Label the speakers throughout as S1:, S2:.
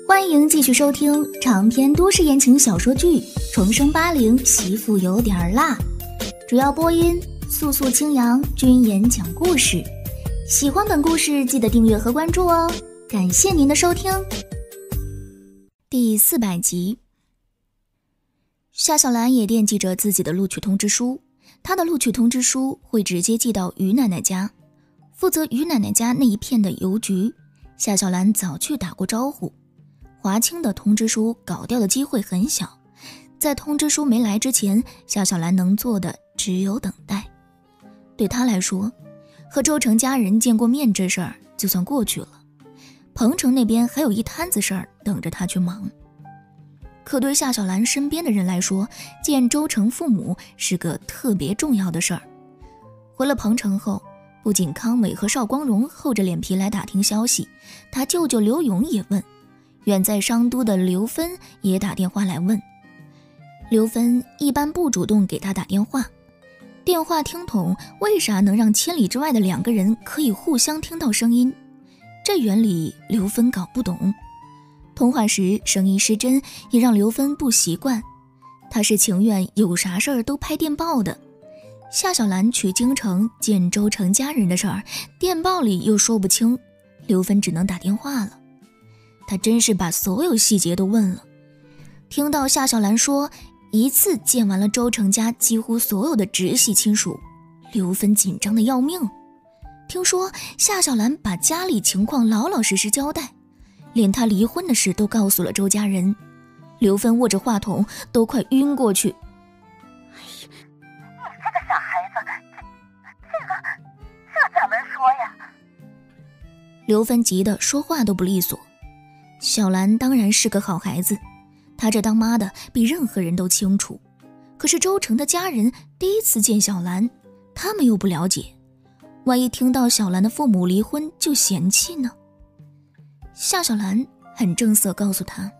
S1: 欢迎继续收听长篇都市言情小说剧《重生80媳妇有点辣》，主要播音素素清扬，君言讲故事。喜欢本故事记得订阅和关注哦，感谢您的收听。第400集。夏小兰也惦记着自己的录取通知书，她的录取通知书会直接寄到于奶奶家，负责于奶奶家那一片的邮局。夏小兰早去打过招呼，华清的通知书搞掉的机会很小，在通知书没来之前，夏小兰能做的只有等待。对她来说，和周成家人见过面这事儿就算过去了，彭城那边还有一摊子事儿等着她去忙。可对夏小兰身边的人来说，见周成父母是个特别重要的事儿。回了彭城后，不仅康伟和邵光荣厚着脸皮来打听消息，他舅舅刘勇也问，远在商都的刘芬也打电话来问。刘芬一般不主动给他打电话，电话听筒为啥能让千里之外的两个人可以互相听到声音？这原理刘芬搞不懂。通话时声音失真也让刘芬不习惯，她是情愿有啥事儿都拍电报的。夏小兰去京城见周成家人的事儿，电报里又说不清，刘芬只能打电话了。她真是把所有细节都问了。听到夏小兰说一次见完了周成家几乎所有的直系亲属，刘芬紧张的要命。听说夏小兰把家里情况老老实实交代，连她离婚的事都告诉了周家人。刘芬握着话筒都快晕过去。
S2: 傻孩子，这怎么说呀？
S1: 刘芬急得说话都不利索。小兰当然是个好孩子，她这当妈的比任何人都清楚。可是周成的家人第一次见小兰，他们又不了解，万一听到小兰的父母离婚就嫌弃呢？夏小兰很正色告诉她，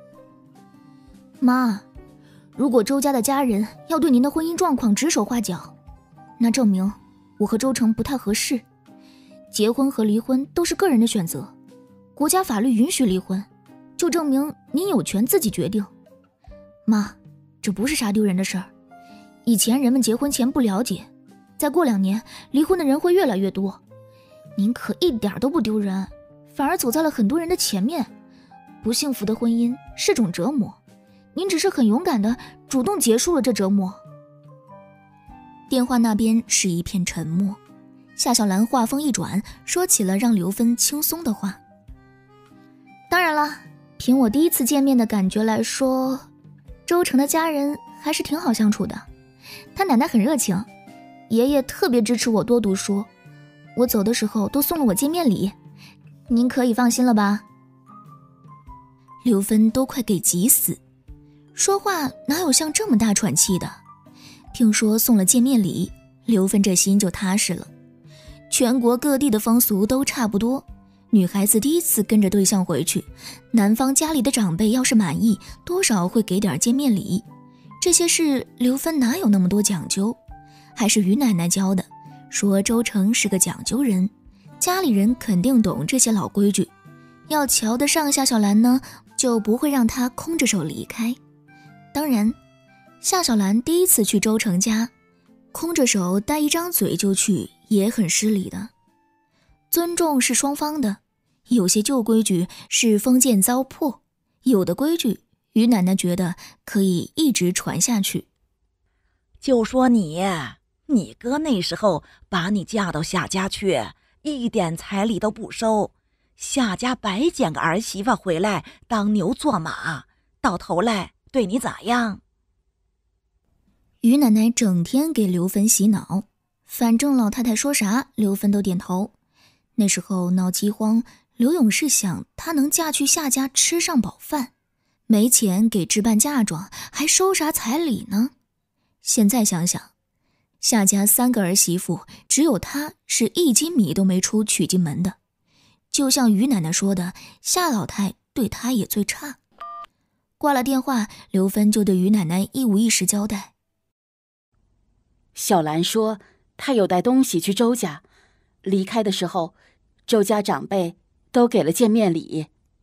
S1: 妈，如果周家的家人要对您的婚姻状况指手画脚，那证明我和周成不太合适。结婚和离婚都是个人的选择，国家法律允许离婚，就证明您有权自己决定。妈，这不是啥丢人的事儿。以前人们结婚前不了解，再过2年离婚的人会越来越多。您可一点都不丢人，反而走在了很多人的前面。不幸福的婚姻是种折磨，您只是很勇敢地主动结束了这折磨。电话那边是一片沉默。夏小兰话锋一转，说起了让刘芬轻松的话。当然了，凭我第一次见面的感觉来说，周成的家人还是挺好相处的。他奶奶很热情，爷爷特别支持我多读书，我走的时候都送了我见面礼，您可以放心了吧？刘芬都快给急死，说话哪有像这么大喘气的？听说送了见面礼，刘芬这心就踏实了。全国各地的风俗都差不多，女孩子第一次跟着对象回去，男方家里的长辈要是满意，多少会给点见面礼。这些事刘芬哪有那么多讲究，还是于奶奶教的，说周成是个讲究人，家里人肯定懂这些老规矩，要瞧得上夏小兰呢，就不会让她空着手离开。当然，夏小兰第一次去周成家，空着手带一张嘴就去也很失礼的。尊重是双方的，有些旧规矩是封建糟粕，有的规矩于奶奶觉得可以一直传下去。
S2: 就说你哥那时候把你嫁到夏家去，一点彩礼都不收，夏家白捡个儿媳妇回来当牛做马，到头来对你咋样？
S1: 于奶奶整天给刘芬洗脑，反正老太太说啥刘芬都点头。那时候闹饥荒，刘勇是想她能嫁去夏家吃上饱饭，没钱给置办嫁妆，还收啥彩礼呢？现在想想，夏家3个儿媳妇，只有她是1斤米都没出娶进门的。就像于奶奶说的，夏老太对她也最差。挂了电话，刘芬就对于奶奶一五一十交代。
S3: 小兰说她有带东西去周家，离开的时候周家长辈都给了见面礼，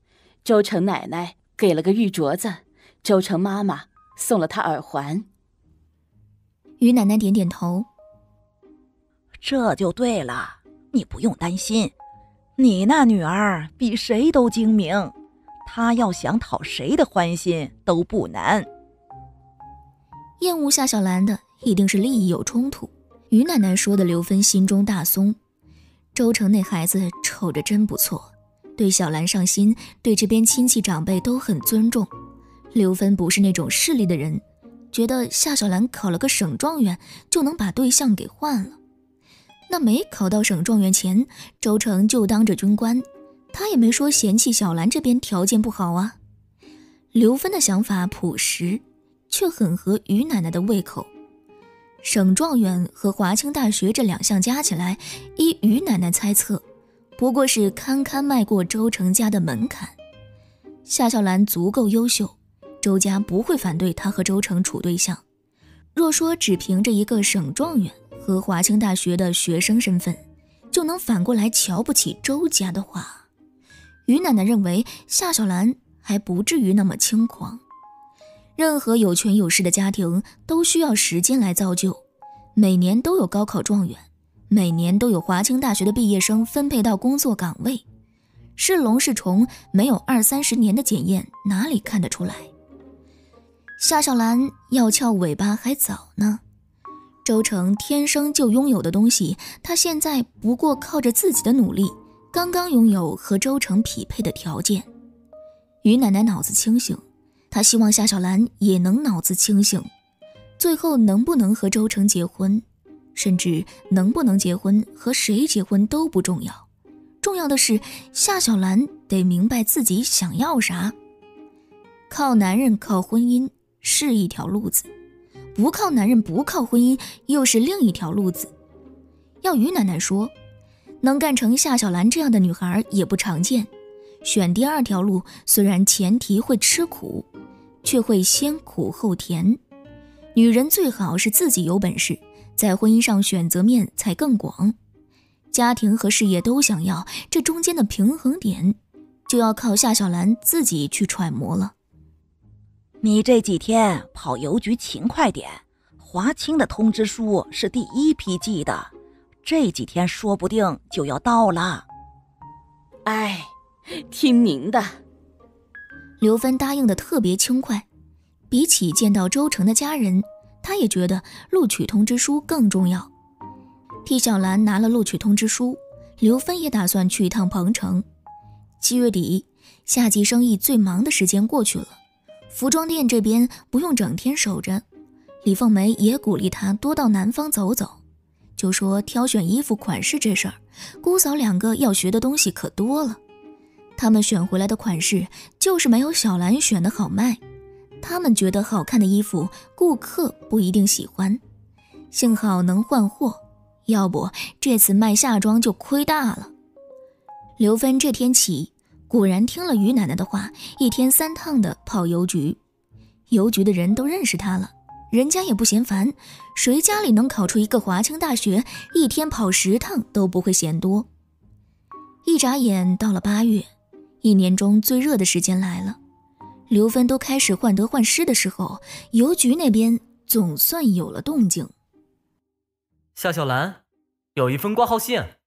S3: 周成奶奶给了个玉镯子，周成妈妈送了她耳环。
S1: 于奶奶点点头。
S2: 这就对了，你不用担心，你那女儿比谁都精明，她要想讨谁的欢心都不难。
S1: 厌恶夏小兰的一定是利益有冲突。于奶奶说的刘芬心中大松，周成那孩子瞅着真不错，对小兰上心，对这边亲戚长辈都很尊重。刘芬不是那种势利的人，觉得夏小兰考了个省状元就能把对象给换了。那没考到省状元前，周成就当着军官，他也没说嫌弃小兰这边条件不好啊。刘芬的想法朴实，却很合于奶奶的胃口。省状元和华清大学这两项加起来，依于奶奶猜测，不过是堪堪迈过周成家的门槛。夏小兰足够优秀，周家不会反对她和周成处对象。若说只凭着一个省状元和华清大学的学生身份，就能反过来瞧不起周家的话，于奶奶认为夏小兰还不至于那么轻狂。任何有权有势的家庭都需要时间来造就，每年都有高考状元，每年都有华清大学的毕业生分配到工作岗位，是龙是虫，没有20-30年的检验，哪里看得出来？夏小兰要翘尾巴还早呢，周成天生就拥有的东西，他现在不过靠着自己的努力，刚刚拥有和周成匹配的条件。于奶奶脑子清醒，她希望夏小兰也能脑子清醒，最后能不能和周成结婚，甚至能不能结婚和谁结婚都不重要，重要的是夏小兰得明白自己想要啥。靠男人靠婚姻是一条路子，不靠男人不靠婚姻又是另一条路子。要于奶奶说，能干成夏小兰这样的女孩也不常见，选第二条路虽然前提会吃苦，却会先苦后甜。女人最好是自己有本事，在婚姻上选择面才更广。家庭和事业都想要，这中间的平衡点就要靠夏小兰自己去揣摩了。
S2: 你这几天跑邮局勤快点，华清的通知书是第一批寄的，这几天说不定就要到了。
S3: 哎，听您的。
S1: 刘芬答应的特别轻快，比起见到周成的家人，她也觉得录取通知书更重要。替小兰拿了录取通知书，刘芬也打算去一趟彭城。7月底，夏季生意最忙的时间过去了，服装店这边不用整天守着。李凤梅也鼓励她多到南方走走，就说挑选衣服款式这事儿，姑嫂两个要学的东西可多了。他们选回来的款式就是没有小兰选的好卖，他们觉得好看的衣服顾客不一定喜欢，幸好能换货，要不这次卖夏装就亏大了。刘芬这天起果然听了于奶奶的话，一天3趟的跑邮局。邮局的人都认识她了，人家也不嫌烦，谁家里能考出一个华清大学，一天跑10趟都不会嫌多。一眨眼到了8月，一年中最热的时间来了。刘芬都开始患得患失的时候，邮局那边总算有了动静。
S4: 夏小兰，有一封挂号信。